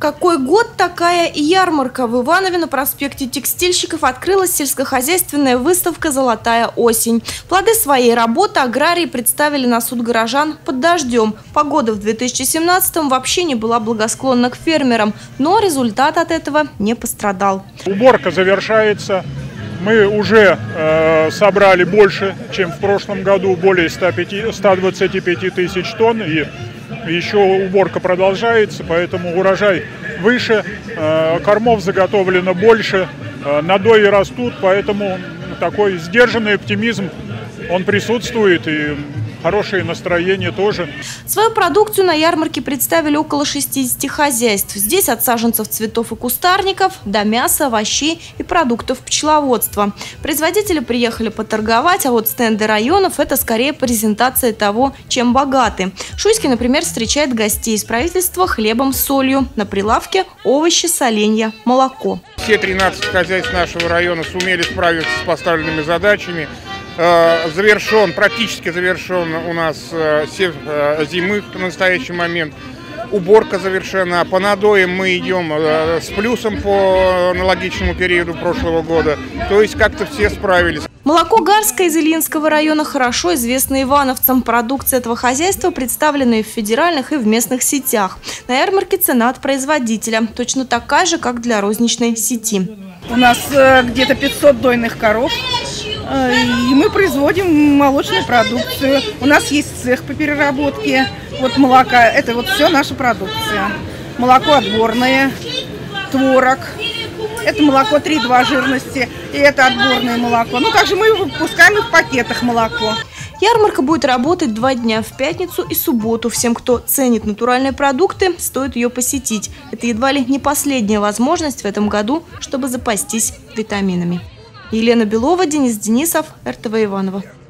Какой год, такая и ярмарка. В Иванове на проспекте Текстильщиков открылась сельскохозяйственная выставка «Золотая осень». Плоды своей работы аграрии представили на суд горожан под дождем. Погода в 2017-м вообще не была благосклонна к фермерам, но результат от этого не пострадал. Уборка завершается. Мы уже собрали больше, чем в прошлом году, более 125 тысяч тонн. И еще уборка продолжается, поэтому урожай выше, кормов заготовлено больше, надои растут, поэтому такой сдержанный оптимизм, он присутствует, и хорошее настроение тоже. Свою продукцию на ярмарке представили около 60 хозяйств. Здесь от саженцев цветов и кустарников до мяса, овощей и продуктов пчеловодства. Производители приехали поторговать, а вот стенды районов – это скорее презентация того, чем богаты. Шуйский, например, встречает гостей из правительства хлебом с солью. На прилавке овощи, соленья, молоко. Все 13 хозяйств нашего района сумели справиться с поставленными задачами. Практически завершен у нас сев зимы в настоящий момент. Уборка завершена. По надоям мы идем с плюсом по аналогичному периоду прошлого года. То есть как-то все справились. Молоко Гарское из Ильинского района хорошо известно ивановцам. Продукция этого хозяйства представлена и в федеральных, и в местных сетях. На ярмарке цена от производителя точно такая же, как для розничной сети. У нас где-то 500 дойных коров. И мы производим молочную продукцию. У нас есть цех по переработке молока. Это все наша продукция. Молоко отборное, творог. Это молоко 3,2 жирности. И это отборное молоко. Также мы выпускаем и в пакетах молоко. Ярмарка будет работать 2 дня, в пятницу и субботу. Всем, кто ценит натуральные продукты, стоит ее посетить. Это едва ли не последняя возможность в этом году, чтобы запастись витаминами. Елена Белова, Денис Денисов, РТВ Иваново.